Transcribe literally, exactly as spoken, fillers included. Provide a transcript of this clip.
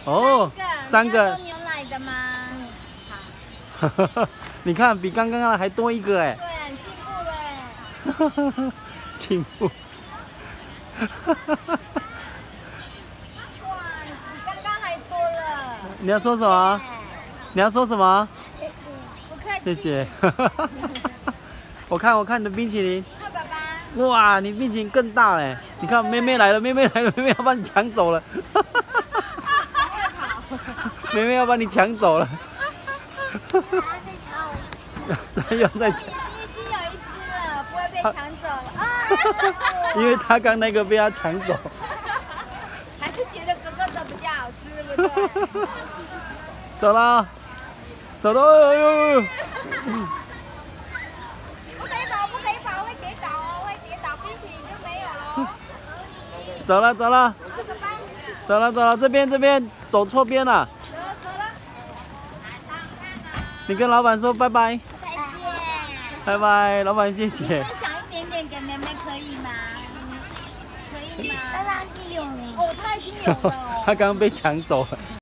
哦，三个。 你要牛奶的吗？ 好。你看，比刚刚的还多一个哎。 对啊，你进步了。 进步。 哇，比刚刚还多了。 你要说什么？你要说什么？ 不客气。 谢谢。我看，我看你的冰淇淋。 看爸爸。 哇，你冰淇淋更大嘞！你看，妹妹来了，妹妹来了，妹妹要把你抢走了。妹妹要把你抢走了。他又在抢。 已经有一只了，不会被抢走了啊！ 因为他刚那个被他抢走。 还是觉得哥哥的比较好吃，对不对？ 走了，走了，哎呦！ 不可以跑，不可以跑，会跌倒哦，会跌倒，冰淇淋就没有了。 走了，走了，走了，走了，这边这边走错边了。 走了走了。 你跟老板说拜拜。 再见。 拜拜，老板谢谢。 分享一点点给妹妹可以吗？可以吗？他已经有了。哦，他已经有了。 他刚刚被抢走了。